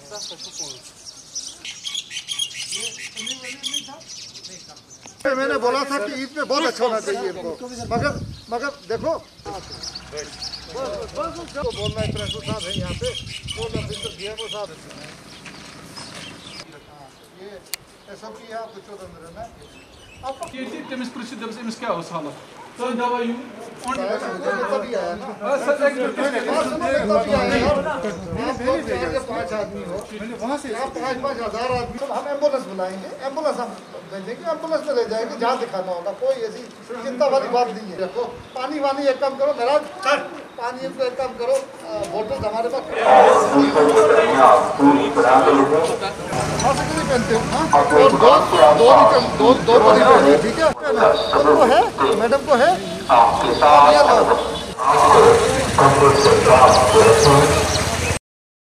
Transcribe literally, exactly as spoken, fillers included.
मैंने बोला था कि ईद में बहुत अच्छा होना चाहिए इनको, मगर मगर देखो तो बोलना है प्रेसो साहब है यहाँ पे, तो ऑफिसर डी एम ओ साहब ये सब की यहाँ कुछ होता मेरे ना अब ये तमिस प्रसिद्ध तमिस इमस क्या उस हालत तो दवा यू तभी आया ना सर एक मिनट तभी आया यार पाँच आदमी हो वहाँ से आप पाँच पाँच हजार आदमी हम एम्बुलेंस बुलाएंगे, एम्बुलेंस हम भेजेंगे, एम्बुलेंस में ले जाएंगे जहाँ दिखाना होगा, कोई ऐसी चिंता वाली बात नहीं है। देखो पानी वानी एक काम करो मेरा पानी एक काम करो, बोतल हमारे पास पहनते हो और दो दो दो दो बड़ी ठीक है, मैडम को है मैडम को है